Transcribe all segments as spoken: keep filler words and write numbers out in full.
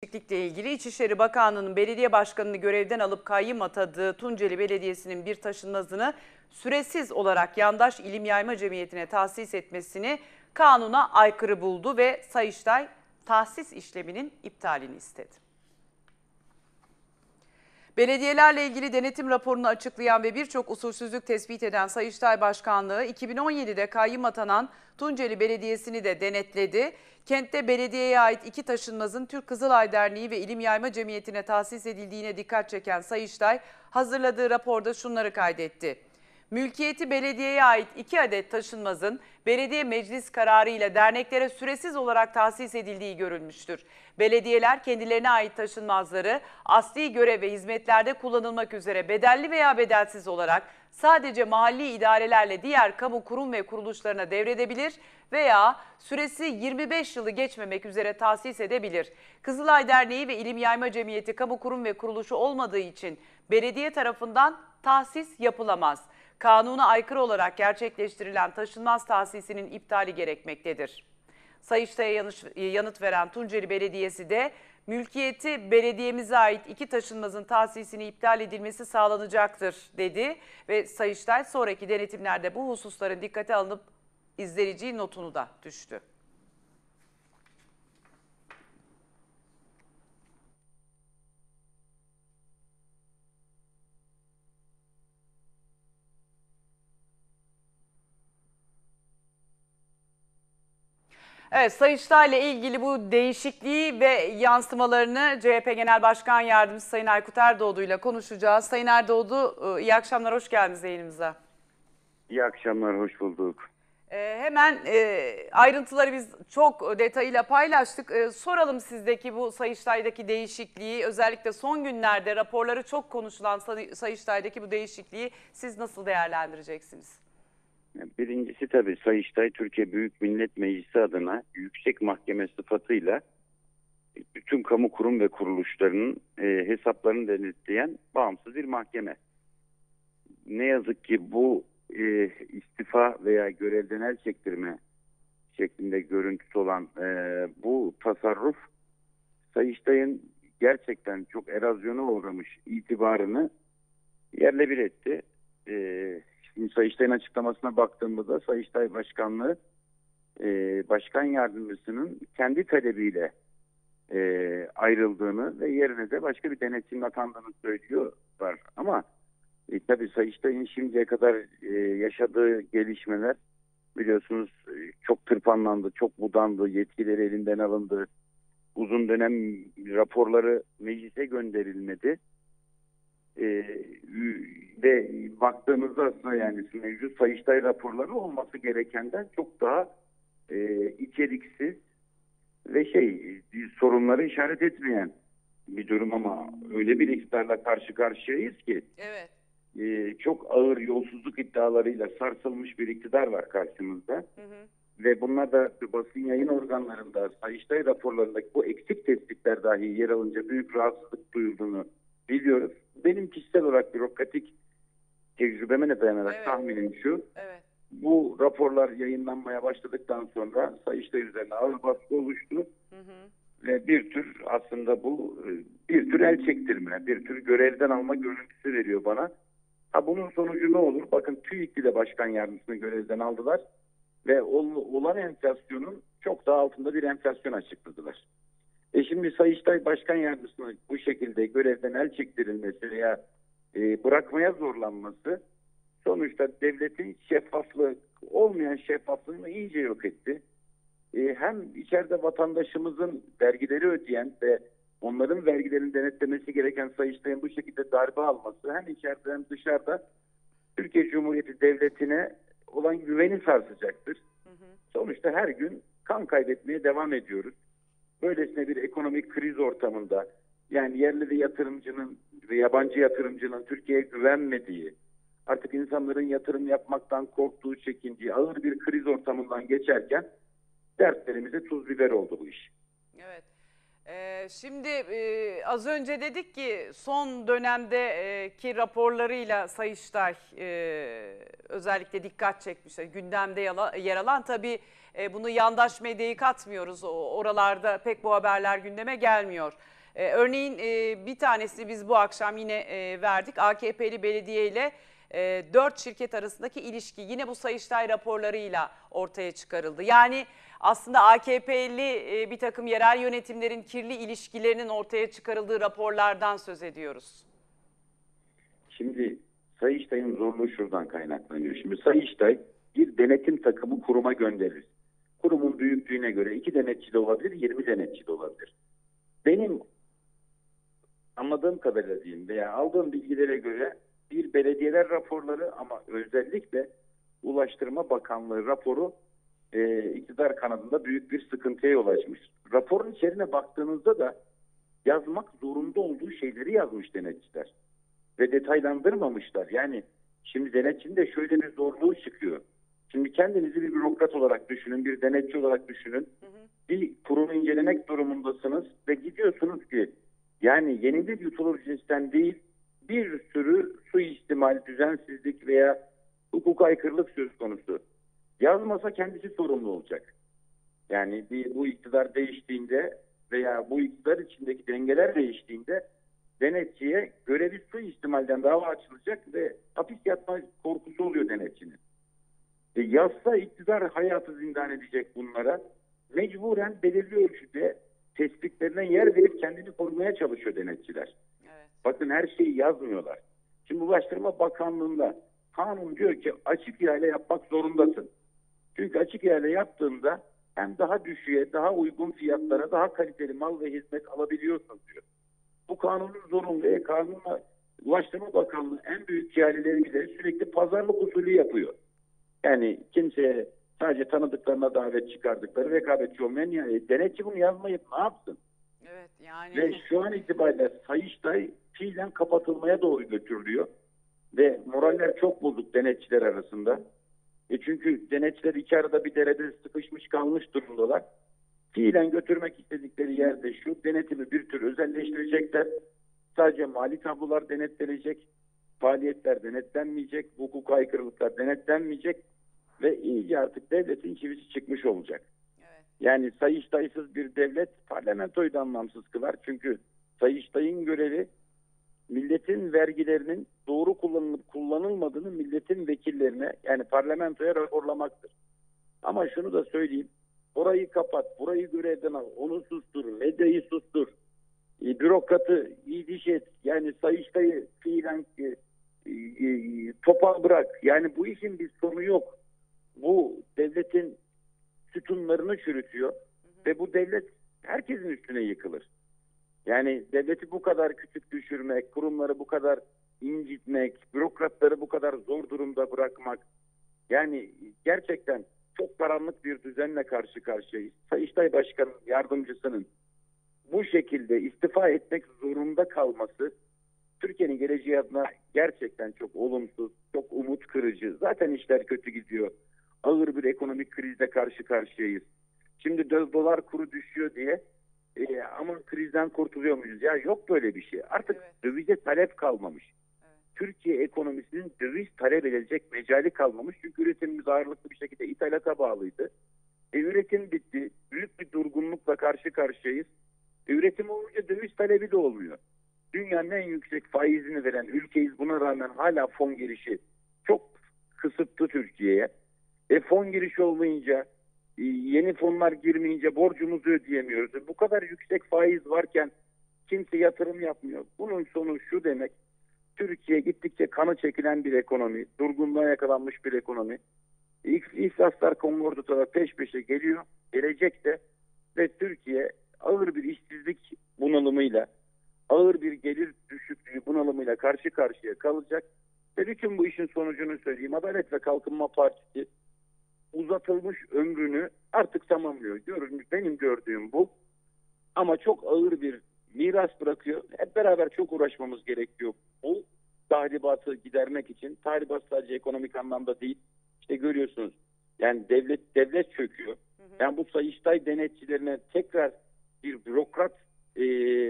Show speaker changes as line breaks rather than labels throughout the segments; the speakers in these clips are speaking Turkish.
değişiklikle ilgili İçişleri Bakanlığı'nın belediye başkanını görevden alıp kayyım atadığı Tunceli Belediyesi'nin bir taşınmazını süresiz olarak Yandaş İlim Yayma Cemiyeti'ne tahsis etmesini kanuna aykırı buldu ve Sayıştay tahsis işleminin iptalini istedi. Belediyelerle ilgili denetim raporunu açıklayan ve birçok usulsüzlük tespit eden Sayıştay Başkanlığı iki bin on yedide kayyım atanan Tunceli Belediyesi'ni de denetledi. Kentte belediyeye ait iki taşınmazın Türk Kızılay Derneği ve İlim Yayma Cemiyeti'ne tahsis edildiğine dikkat çeken Sayıştay hazırladığı raporda şunları kaydetti. Mülkiyeti belediyeye ait iki adet taşınmazın belediye meclis kararı ile derneklere süresiz olarak tahsis edildiği görülmüştür. Belediyeler kendilerine ait taşınmazları asli görev ve hizmetlerde kullanılmak üzere bedelli veya bedelsiz olarak sadece mahalli idarelerle diğer kamu kurum ve kuruluşlarına devredebilir veya süresi yirmi beş yılı geçmemek üzere tahsis edebilir. Kızılay Derneği ve İlim Yayma Cemiyeti kamu kurum ve kuruluşu olmadığı için belediye tarafından tahsis yapılamaz. Kanuna aykırı olarak gerçekleştirilen taşınmaz tahsisinin iptali gerekmektedir. Sayıştay'a yanıt veren Tunceli Belediyesi de mülkiyeti belediyemize ait iki taşınmazın tahsisini iptal edilmesi sağlanacaktır dedi ve Sayıştay sonraki denetimlerde bu hususların dikkate alınıp izleneceği notunu da düştü. Evet, Sayıştay'la ilgili bu değişikliği ve yansımalarını C H P Genel Başkan Yardımcısı Sayın Aykut Erdoğdu ile konuşacağız. Sayın Erdoğdu, iyi akşamlar, hoş geldiniz yayınımıza.
İyi akşamlar, hoş bulduk.
Ee, hemen e, ayrıntıları biz çok detayıyla paylaştık. Ee, soralım sizdeki bu Sayıştay'daki değişikliği, özellikle son günlerde raporları çok konuşulan Sayıştay'daki bu değişikliği siz nasıl değerlendireceksiniz?
Birincisi tabii Sayıştay Türkiye Büyük Millet Meclisi adına yüksek mahkeme sıfatıyla bütün kamu kurum ve kuruluşlarının e, hesaplarını denetleyen bağımsız bir mahkeme. Ne yazık ki bu e, istifa veya görevden el çektirme şeklinde görüntüsü olan e, bu tasarruf Sayıştay'ın gerçekten çok erozyona uğramış itibarını yerle bir etti. E, Şimdi Sayıştay'ın açıklamasına baktığımızda Sayıştay Başkanlığı e, Başkan Yardımcısının kendi talebiyle e, ayrıldığını ve yerine de başka bir denetim atandığını söylüyorlar. Ama e, tabii Sayıştay'ın şimdiye kadar e, yaşadığı gelişmeler biliyorsunuz e, çok tırpanlandı, çok budandı, yetkileri elinden alındı. Uzun dönem raporları meclise gönderilmedi. Ee, ve baktığımızda aslında yani mevcut Sayıştay raporları olması gerekenden çok daha e, içeriksiz ve şey sorunları işaret etmeyen bir durum ama öyle bir iktidarla karşı karşıyayız ki
evet.
e, çok ağır yolsuzluk iddialarıyla sarsılmış bir iktidar var karşımızda. Hı hı. Ve bunlar da basın yayın organlarında Sayıştay raporlarındaki bu eksik tespitler dahi yer alınca büyük rahatsızlık duyulduğunu biliyoruz. Benim kişisel olarak bürokratik tecrübeme dayanarak evet. tahminim şu.
Evet.
Bu raporlar yayınlanmaya başladıktan sonra Sayıştay üzerine ağır baskı oluştu. Hı hı. Ve bir tür aslında bu bir tür el çektirme, bir tür görevden alma görüntüsü veriyor bana. Ha bunun sonucu ne olur? Bakın TÜİK ile başkan yardımcısını görevden aldılar ve olan enflasyonun çok daha altında bir enflasyon açıkladılar. E şimdi Sayıştay Başkan Yardımcısının bu şekilde görevden el çektirilmesi veya e, bırakmaya zorlanması sonuçta devletin şeffaflığı, olmayan şeffaflığını iyice yok etti. E, hem içeride vatandaşımızın vergileri ödeyen ve onların vergilerini denetlemesi gereken Sayıştay'ın bu şekilde darbe alması hem içeride hem dışarıda Türkiye Cumhuriyeti Devleti'ne olan güveni sarsacaktır. Hı hı. Sonuçta her gün kan kaybetmeye devam ediyoruz. Böylesine bir ekonomik kriz ortamında yani yerli bir yatırımcının ve yabancı yatırımcının Türkiye'ye güvenmediği, artık insanların yatırım yapmaktan korktuğu, çekindiği ağır bir kriz ortamından geçerken dertlerimize tuz biber oldu bu iş.
Evet. Ee, şimdi e, az önce dedik ki son dönemdeki raporlarıyla Sayıştay e, özellikle dikkat çekmişler. Gündemde yer alan tabii e, bunu yandaş medyayı katmıyoruz. O, oralarda pek bu haberler gündeme gelmiyor. Ee, örneğin e, bir tanesini biz bu akşam yine e, verdik. A K P'li belediye ile e, dört şirket arasındaki ilişki yine bu Sayıştay raporlarıyla ortaya çıkarıldı. Yani aslında A K P'li e, bir takım yerel yönetimlerin kirli ilişkilerinin ortaya çıkarıldığı raporlardan söz ediyoruz.
Şimdi Sayıştay'ın zorluğu şuradan kaynaklanıyor. Şimdi Sayıştay bir denetim takımı kuruma gönderir. Kurumun büyüklüğüne göre iki denetçi de olabilir, yirmi denetçi de olabilir. Benim anladığım kadarıyla diyeyim veya aldığım bilgilere göre bir belediyeler raporları ama özellikle Ulaştırma Bakanlığı raporu e, iktidar kanadında büyük bir sıkıntıya yol açmış. Raporun içeriğine baktığınızda da yazmak zorunda olduğu şeyleri yazmış denetçiler. Ve detaylandırmamışlar. Yani şimdi denetçinin de şöyle bir zorluğu çıkıyor. Şimdi kendinizi bir bürokrat olarak düşünün, bir denetçi olarak düşünün. Hı hı. Bir kurumu incelemek durumundasınız ve gidiyorsunuz ki yani yenilir yutulur cinsten değil bir sürü suistimal, düzensizlik veya hukuk aykırılık söz konusu. Yazmasa kendisi sorumlu olacak. Yani bir, bu iktidar değiştiğinde veya bu iktidar içindeki dengeler değiştiğinde denetçiye görevi suistimalden dava açılacak ve hapis yatma korkusu oluyor denetçinin. E, yazsa iktidar hayatı zindan edecek bunlara. Mecburen belirli ölçüde tespitlerine yer verip kendini korumaya çalışıyor denetçiler. Evet. Bakın her şeyi yazmıyorlar. Şimdi Ulaştırma Bakanlığı'nda kanun diyor ki açık ihale yapmak zorundasın. Çünkü açık ihale yaptığında hem daha düşüğe, daha uygun fiyatlara, daha kaliteli mal ve hizmet alabiliyorsun diyor. Bu kanunun zorunlu ve kanunla Ulaştırma Bakanlığı en büyük ihaleleri bile sürekli pazarlık usulü yapıyor. Yani kimseye sadece tanıdıklarına davet çıkardıkları rekabetçi olmayan yani denetçi bunu yazmayıp ne yapsın?
Evet yani.
Ve şu an itibariyle Sayıştay fiilen kapatılmaya doğru götürülüyor. Ve moraller çok bozuk denetçiler arasında. E çünkü denetçiler iki arada bir derede sıkışmış kalmış durumdalar. Fiilen götürmek istedikleri yerde şu, denetimi bir tür özelleştirecekler. Sadece mali tablolar denetlenecek, faaliyetler denetlenmeyecek, hukuk aykırılıklar denetlenmeyecek ve iyice artık devletin çivisi çıkmış olacak. Evet. Yani Sayıştaysız bir devlet parlamentoyu da anlamsız kılar. Çünkü Sayıştay'ın görevi milletin vergilerinin doğru kullanılıp kullanılmadığını milletin vekillerine yani parlamentoya raporlamaktır. Ama şunu da söyleyeyim. Orayı kapat, burayı görevden al, onu sustur, medyayı sustur, e, bürokratı iyi diş et, yani Sayıştay'ı fiilen e, e, topal bırak. Yani bu işin bir sonu yok. Bu devletin sütunlarını çürütüyor hı hı. Ve bu devlet herkesin üstüne yıkılır. Yani devleti bu kadar küçük düşürmek, kurumları bu kadar incitmek, bürokratları bu kadar zor durumda bırakmak, yani gerçekten çok karanlık bir düzenle karşı karşıyayız. Sayıştay Başkanı yardımcısının bu şekilde istifa etmek zorunda kalması Türkiye'nin geleceği adına gerçekten çok olumsuz, çok umut kırıcı. Zaten işler kötü gidiyor. Ağır bir ekonomik krizle karşı karşıyayız. Şimdi dolar kuru düşüyor diye e, aman krizden kurtuluyor muyuz? Ya yok böyle bir şey. Artık evet. Dövize talep kalmamış. Evet. Türkiye ekonomisinin döviz talep edilecek mecali kalmamış. Çünkü üretimimiz ağırlıklı bir şekilde ithalata bağlıydı. E, üretim bitti. Büyük bir durgunlukla karşı karşıyayız. E, üretim olunca döviz talebi de olmuyor. Dünyanın en yüksek faizini veren ülkeyiz. Buna rağmen hala fon girişi çok kısıtlı Türkiye'ye. E, fon girişi olmayınca, e, yeni fonlar girmeyince borcumuzu ödeyemiyoruz. E, bu kadar yüksek faiz varken kimse yatırım yapmıyor. Bunun sonu şu demek. Türkiye gittikçe kanı çekilen bir ekonomi, durgunluğa yakalanmış bir ekonomi. İflaslar komordutada peş peşe geliyor, gelecek de ve Türkiye ağır bir işsizlik bunalımıyla, ağır bir gelir düşüklüğü bunalımıyla karşı karşıya kalacak. Ve bütün bu işin sonucunu söyleyeyim. Adalet ve Kalkınma Partisi uzatılmış ömrünü artık tamamlıyor. Görün, benim gördüğüm bu. Ama çok ağır bir miras bırakıyor. Hep beraber çok uğraşmamız gerekiyor. Bu tahribatı gidermek için. Tahribat sadece ekonomik anlamda değil. İşte görüyorsunuz. Yani devlet devlet çöküyor. Hı hı. Yani bu Sayıştay denetçilerine tekrar bir bürokrat e,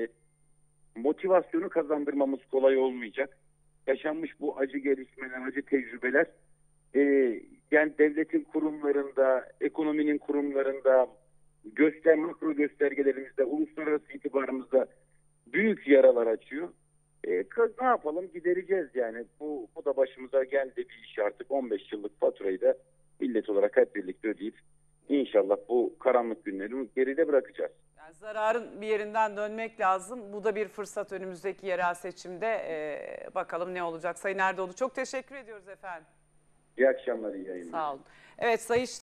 motivasyonu kazandırmamız kolay olmayacak. Yaşanmış bu acı gelişmeler, acı tecrübeler e, yani devletin kurumlarında, ekonominin kurumlarında, göster makro göstergelerimizde, uluslararası itibarımızda büyük yaralar açıyor. E, kız ne yapalım, gidereceğiz yani. Bu, bu da başımıza geldi bir iş artık. on beş yıllık faturayı da millet olarak hep birlikte ödeyip inşallah bu karanlık günleri geride bırakacağız.
Yani zararın bir yerinden dönmek lazım. Bu da bir fırsat önümüzdeki yerel seçimde. Ee, bakalım ne olacak. Sayın Erdoğdu çok teşekkür ediyoruz efendim.
İyi akşamlar, iyi yayınlar.
Sağ olun. Evet Sayıştay